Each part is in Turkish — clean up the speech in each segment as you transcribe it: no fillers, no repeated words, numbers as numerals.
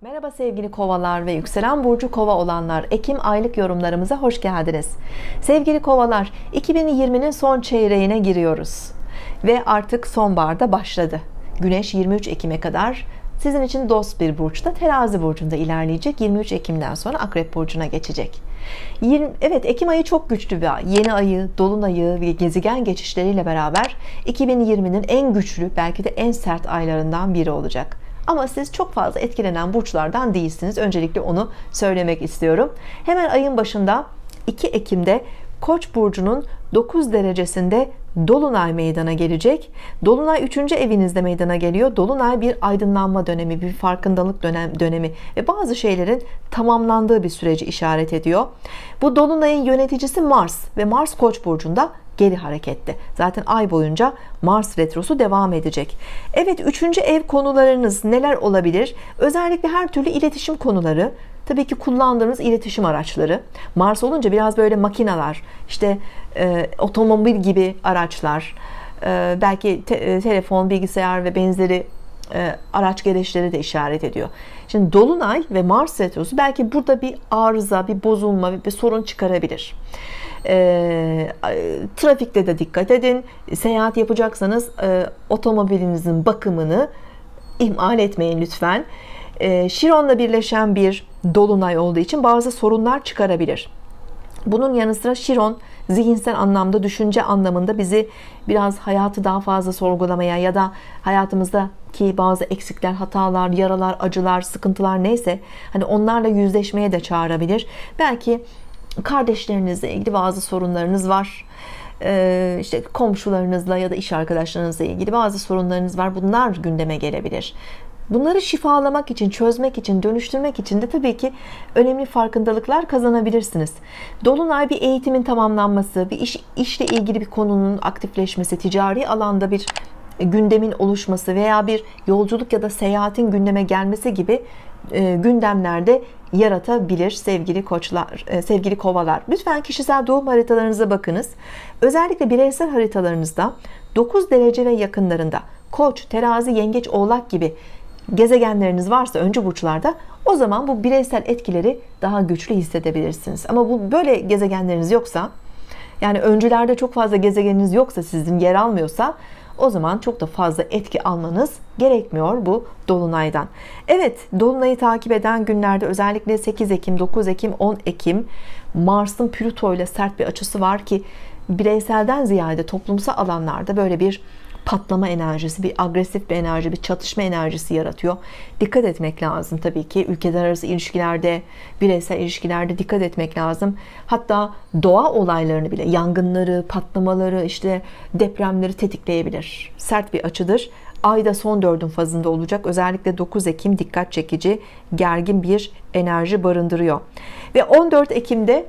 Merhaba sevgili kovalar ve yükselen burcu kova olanlar, Ekim aylık yorumlarımıza hoş geldiniz. Sevgili kovalar, 2020'nin son çeyreğine giriyoruz ve artık sonbaharda başladı. Güneş 23 Ekim'e kadar sizin için dost bir burçta, Terazi burcunda ilerleyecek. 23 Ekim'den sonra Akrep burcuna geçecek. Evet, Ekim ayı çok güçlü bir ay. Yeni ayı, dolunayı ve gezegen geçişleriyle beraber 2020'nin en güçlü, belki de en sert aylarından biri olacak. Ama siz çok fazla etkilenen burçlardan değilsiniz. Öncelikle onu söylemek istiyorum. Hemen ayın başında 2 Ekim'de Koç burcunun 9 derecesinde dolunay meydana gelecek. Dolunay 3. evinizde meydana geliyor. Dolunay bir aydınlanma dönemi, bir farkındalık dönemi ve bazı şeylerin tamamlandığı bir süreci işaret ediyor. Bu dolunayın yöneticisi Mars ve Mars Koç burcunda geri harekette. Zaten ay boyunca Mars retrosu devam edecek. Evet, 3. ev konularınız neler olabilir? Özellikle her türlü iletişim konuları, tabii ki kullandığınız iletişim araçları. Mars olunca biraz böyle makineler, işte otomobil gibi araçlar, belki telefon, bilgisayar ve benzeri araç gereçleri de işaret ediyor. Şimdi dolunay ve Mars retrosu belki burada bir arıza, bir bozulma, bir sorun çıkarabilir. Trafikte de dikkat edin. Seyahat yapacaksanız otomobilinizin bakımını ihmal etmeyin lütfen. Şiron'la birleşen bir dolunay olduğu için bazı sorunlar çıkarabilir. Bunun yanı sıra Şiron zihinsel anlamda, düşünce anlamında bizi biraz hayatı daha fazla sorgulamaya ya da hayatımızdaki bazı eksikler, hatalar, yaralar, acılar, sıkıntılar neyse hani onlarla yüzleşmeye de çağırabilir. Belki kardeşlerinizle ilgili bazı sorunlarınız var. İşte komşularınızla ya da iş arkadaşlarınızla ilgili bazı sorunlarınız var. Bunlar gündeme gelebilir. Bunları şifalamak için, çözmek için, dönüştürmek için de tabii ki önemli farkındalıklar kazanabilirsiniz. Dolunay bir eğitimin tamamlanması, bir işle ilgili bir konunun aktifleşmesi, ticari alanda bir gündemin oluşması veya bir yolculuk ya da seyahatin gündeme gelmesi gibi gündemlerde yaratabilir sevgili koçlar, sevgili kovalar. Lütfen kişisel doğum haritalarınıza bakınız. Özellikle bireysel haritalarınızda 9 derece ve yakınlarında Koç, Terazi, Yengeç, Oğlak gibi gezegenleriniz varsa öncü burçlarda, o zaman bu bireysel etkileri daha güçlü hissedebilirsiniz. Ama bu böyle gezegenleriniz yoksa, yani öncülerde çok fazla gezegeniniz yoksa, sizin yer almıyorsa, o zaman çok da fazla etki almanız gerekmiyor bu dolunaydan. Evet, dolunayı takip eden günlerde özellikle 8 Ekim, 9 Ekim, 10 Ekim Mars'ın Plüto ile sert bir açısı var ki bireyselden ziyade toplumsal alanlarda böyle bir patlama enerjisi, bir agresif bir enerji, bir çatışma enerjisi yaratıyor. Dikkat etmek lazım tabii ki. Ülkeler arası ilişkilerde, bireysel ilişkilerde dikkat etmek lazım. Hatta doğa olaylarını bile, yangınları, patlamaları, işte depremleri tetikleyebilir. Sert bir açıdır. Ay da son 4'ün fazında olacak. Özellikle 9 Ekim dikkat çekici, gergin bir enerji barındırıyor. Ve 14 Ekim'de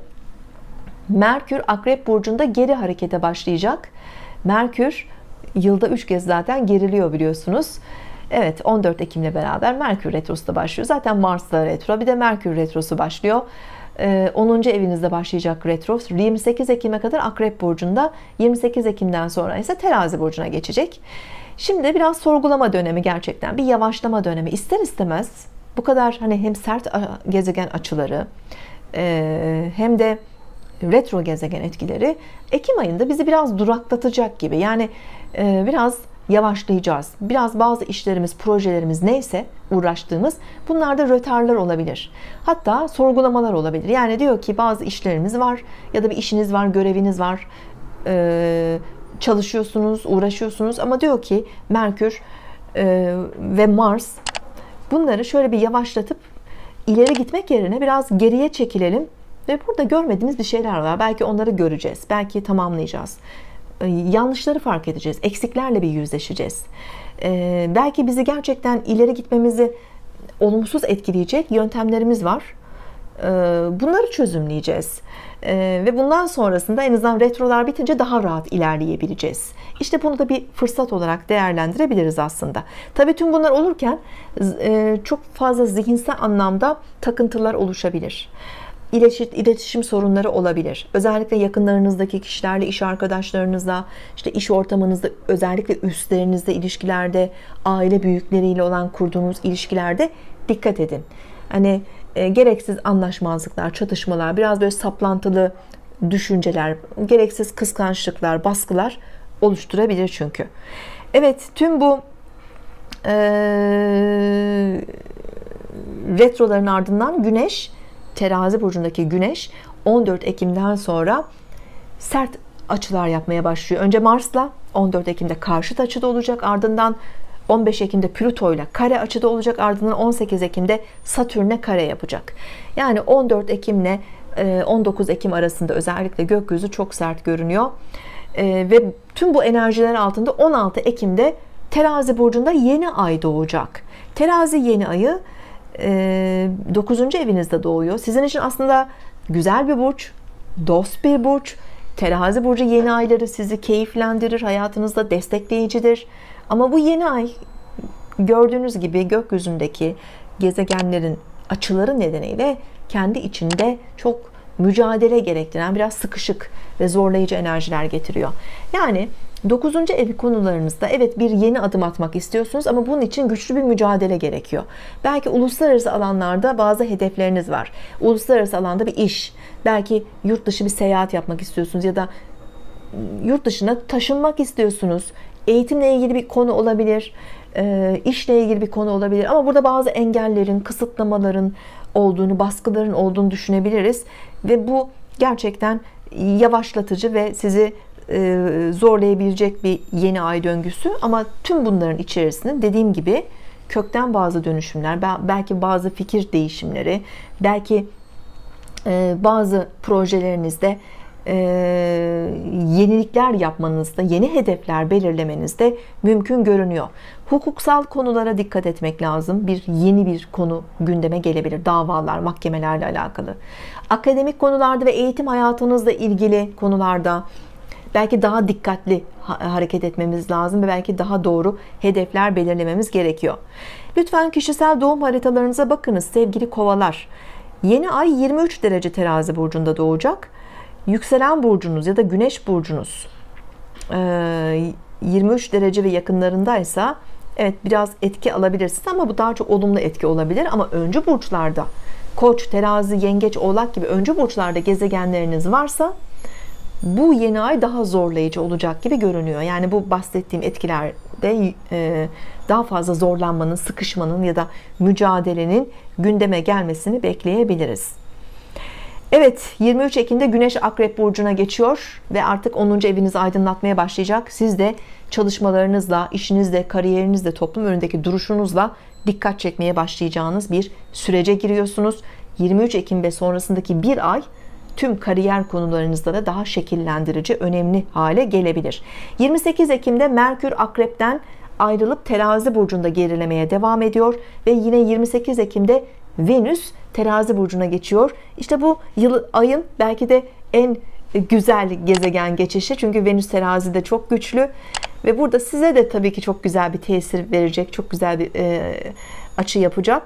Merkür Akrep burcunda geri harekete başlayacak. Merkür yılda 3 kez zaten geriliyor biliyorsunuz. Evet, 14 Ekim'le beraber Merkür retrosu da başlıyor. Zaten Mars'ta retro, bir de Merkür retrosu başlıyor. 10. evinizde başlayacak retro 28 Ekim'e kadar Akrep burcunda, 28 Ekim'den sonra ise Terazi burcuna geçecek. Şimdi biraz sorgulama dönemi, gerçekten bir yavaşlama dönemi. İster istemez bu kadar hani hem sert gezegen açıları hem de retro gezegen etkileri Ekim ayında bizi biraz duraklatacak gibi. Yani biraz yavaşlayacağız. Biraz bazı işlerimiz, projelerimiz neyse uğraştığımız, bunlarda rötarlar olabilir. Hatta sorgulamalar olabilir. Yani diyor ki bazı işlerimiz var ya da bir işiniz var, göreviniz var. Çalışıyorsunuz, uğraşıyorsunuz ama diyor ki Merkür ve Mars bunları şöyle bir yavaşlatıp ileri gitmek yerine biraz geriye çekilelim. Ve burada görmediğimiz bir şeyler var. Belki onları göreceğiz. Belki tamamlayacağız. Yanlışları fark edeceğiz. Eksiklerle bir yüzleşeceğiz. Belki bizi gerçekten ileri gitmemizi olumsuz etkileyecek yöntemlerimiz var. Bunları çözümleyeceğiz. Ve bundan sonrasında en azından retrolar bitince daha rahat ilerleyebileceğiz. İşte bunu da bir fırsat olarak değerlendirebiliriz aslında. Tabii tüm bunlar olurken çok fazla zihinsel anlamda takıntılar oluşabilir. İletişim sorunları olabilir. Özellikle yakınlarınızdaki kişilerle, iş arkadaşlarınızla, işte iş ortamınızda, özellikle üstlerinizde, ilişkilerde, aile büyükleriyle olan kurduğunuz ilişkilerde dikkat edin. Hani gereksiz anlaşmazlıklar, çatışmalar, biraz böyle saplantılı düşünceler, gereksiz kıskançlıklar, baskılar oluşturabilir çünkü. Evet, tüm bu retroların ardından Güneş, Terazi burcundaki Güneş 14 Ekim'den sonra sert açılar yapmaya başlıyor. Önce Mars'la 14 Ekim'de karşıt açıda olacak, ardından 15 Ekim'de Plüto'yla kare açıda olacak, ardından 18 Ekim'de Satürn'le kare yapacak. Yani 14 Ekim ile 19 Ekim arasında özellikle gökyüzü çok sert görünüyor. Ve tüm bu enerjiler altında 16 Ekim'de Terazi burcunda yeni ay doğacak. Terazi yeni ayı 9. evinizde doğuyor. Sizin için aslında güzel bir burç, dost bir burç. Terazi burcu yeni ayları sizi keyiflendirir, hayatınızda destekleyicidir. Ama bu yeni ay gördüğünüz gibi gökyüzündeki gezegenlerin açıları nedeniyle kendi içinde çok mücadele gerektiren, biraz sıkışık ve zorlayıcı enerjiler getiriyor. Yani 9. ev konularınızda evet bir yeni adım atmak istiyorsunuz ama bunun için güçlü bir mücadele gerekiyor. Belki uluslararası alanlarda bazı hedefleriniz var. Uluslararası alanda bir iş, belki yurt dışı bir seyahat yapmak istiyorsunuz ya da yurt dışına taşınmak istiyorsunuz. Eğitimle ilgili bir konu olabilir, işle ilgili bir konu olabilir ama burada bazı engellerin, kısıtlamaların olduğunu, baskıların olduğunu düşünebiliriz ve bu gerçekten yavaşlatıcı ve sizi zorlayabilecek bir yeni ay döngüsü. Ama tüm bunların içerisinde dediğim gibi kökten bazı dönüşümler, belki bazı fikir değişimleri, belki bazı projelerinizde yenilikler yapmanızda, yeni hedefler belirlemenizde mümkün görünüyor. Hukuksal konulara dikkat etmek lazım. Yeni bir konu gündeme gelebilir. Davalar, mahkemelerle alakalı. Akademik konularda ve eğitim hayatınızla ilgili konularda belki daha dikkatli hareket etmemiz lazım ve belki daha doğru hedefler belirlememiz gerekiyor. Lütfen kişisel doğum haritalarınıza bakınız sevgili kovalar. Yeni ay 23 derece Terazi burcunda doğacak. Yükselen burcunuz ya da güneş burcunuz 23 derece ve yakınlarındaysa evet biraz etki alabilirsiniz ama bu daha çok olumlu etki olabilir. Ama öncü burçlarda Koç, Terazi, Yengeç, Oğlak gibi öncü burçlarda gezegenleriniz varsa bu yeni ay daha zorlayıcı olacak gibi görünüyor. Yani bu bahsettiğim etkilerde daha fazla zorlanmanın, sıkışmanın ya da mücadelenin gündeme gelmesini bekleyebiliriz. Evet, 23 Ekim'de Güneş Akrep burcuna geçiyor ve artık 10. evinizi aydınlatmaya başlayacak. Siz de çalışmalarınızla, işinizle, kariyerinizle, toplum önündeki duruşunuzla dikkat çekmeye başlayacağınız bir sürece giriyorsunuz. 23 Ekim ve sonrasındaki bir ay tüm kariyer konularınızda da daha şekillendirici, önemli hale gelebilir. 28 Ekim'de Merkür Akrep'ten ayrılıp Terazi burcunda gerilemeye devam ediyor ve yine 28 Ekim'de Venüs Terazi burcuna geçiyor. İşte bu ayın belki de en güzel gezegen geçişi. Çünkü Venüs Terazi'de çok güçlü ve burada size de tabii ki çok güzel bir tesir verecek, çok güzel bir açı yapacak.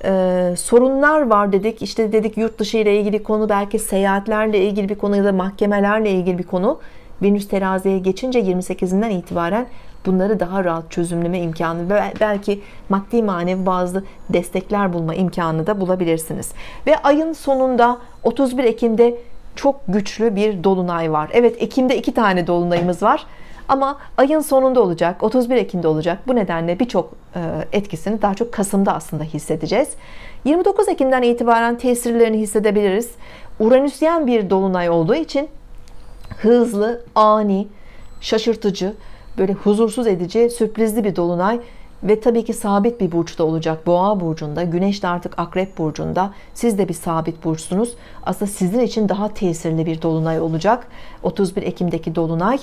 Sorunlar var dedik. İşte dedik yurt dışı ile ilgili konu, belki seyahatlerle ilgili bir konu ya da mahkemelerle ilgili bir konu. Venüs Terazi'ye geçince 28'inden itibaren bunları daha rahat çözümleme imkanı ve belki maddi manevi bazı destekler bulma imkanı da bulabilirsiniz. Ve ayın sonunda 31 Ekim'de çok güçlü bir dolunay var. Evet, Ekim'de 2 tane dolunayımız var. Ama ayın sonunda olacak, 31 Ekim'de olacak. Bu nedenle birçok etkisini daha çok Kasım'da aslında hissedeceğiz. 29 Ekim'den itibaren tesirlerini hissedebiliriz. Uranüsyen bir dolunay olduğu için hızlı, ani, şaşırtıcı, böyle huzursuz edici, sürprizli bir dolunay ve tabii ki sabit bir burçta olacak. Boğa burcunda, Güneş de artık Akrep burcunda. Siz de bir sabit burçsunuz. Aslında sizin için daha tesirli bir dolunay olacak. 31 Ekim'deki dolunay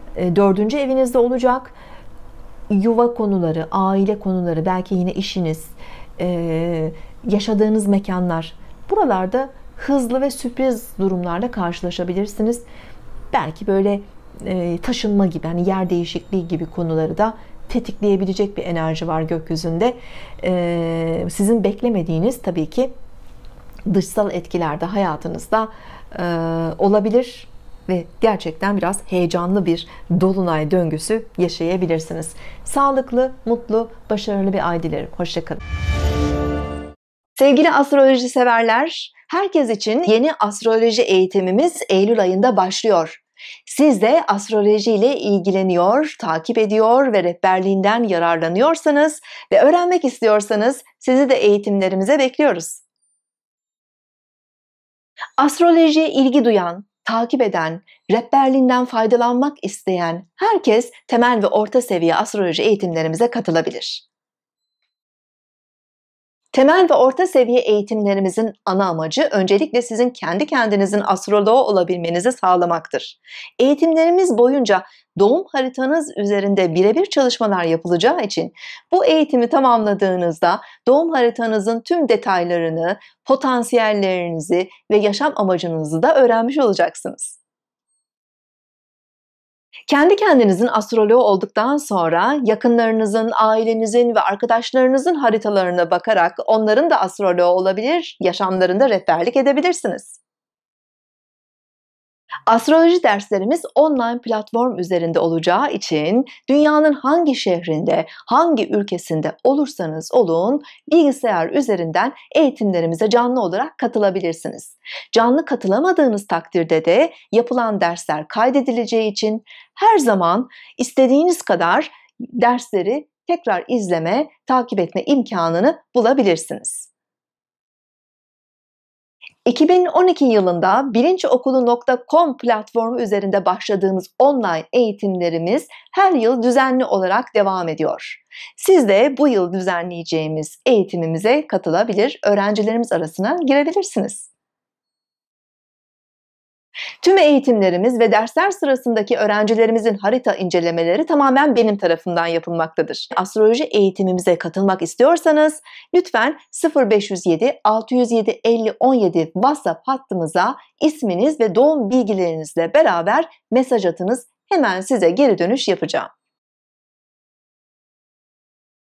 4. evinizde olacak. Yuva konuları, aile konuları, belki yine işiniz, yaşadığınız mekanlar, buralarda hızlı ve sürpriz durumlarla karşılaşabilirsiniz. Belki böyle taşınma gibi, hani yer değişikliği gibi konuları da tetikleyebilecek bir enerji var gökyüzünde. Sizin beklemediğiniz tabii ki dışsal etkiler de hayatınızda olabilir ve gerçekten biraz heyecanlı bir dolunay döngüsü yaşayabilirsiniz. Sağlıklı, mutlu, başarılı bir ay dilerim. Hoşça kalın. Sevgili astroloji severler, herkes için yeni astroloji eğitimimiz Eylül ayında başlıyor. Siz de astroloji ile ilgileniyor, takip ediyor ve rehberliğinden yararlanıyorsanız ve öğrenmek istiyorsanız sizi de eğitimlerimize bekliyoruz. Astrolojiye ilgi duyan, takip eden, rehberliğinden faydalanmak isteyen herkes temel ve orta seviye astroloji eğitimlerimize katılabilir. Temel ve orta seviye eğitimlerimizin ana amacı öncelikle sizin kendi kendinizin astroloğu olabilmenizi sağlamaktır. Eğitimlerimiz boyunca doğum haritanız üzerinde birebir çalışmalar yapılacağı için bu eğitimi tamamladığınızda doğum haritanızın tüm detaylarını, potansiyellerinizi ve yaşam amacınızı da öğrenmiş olacaksınız. Kendi kendinizin astroloğu olduktan sonra yakınlarınızın, ailenizin ve arkadaşlarınızın haritalarına bakarak onların da astroloğu olabilir, yaşamlarında rehberlik edebilirsiniz. Astroloji derslerimiz online platform üzerinde olacağı için dünyanın hangi şehrinde, hangi ülkesinde olursanız olun bilgisayar üzerinden eğitimlerimize canlı olarak katılabilirsiniz. Canlı katılamadığınız takdirde de yapılan dersler kaydedileceği için her zaman istediğiniz kadar dersleri tekrar izleme, takip etme imkanını bulabilirsiniz. 2012 yılında bilinçokulu.com platformu üzerinde başladığımız online eğitimlerimiz her yıl düzenli olarak devam ediyor. Siz de bu yıl düzenleyeceğimiz eğitimimize katılabilir, öğrencilerimiz arasına girebilirsiniz. Tüm eğitimlerimiz ve dersler sırasındaki öğrencilerimizin harita incelemeleri tamamen benim tarafımdan yapılmaktadır. Astroloji eğitimimize katılmak istiyorsanız lütfen 0507 607 50 17 WhatsApp hattımıza isminiz ve doğum bilgilerinizle beraber mesaj atınız. Hemen size geri dönüş yapacağım.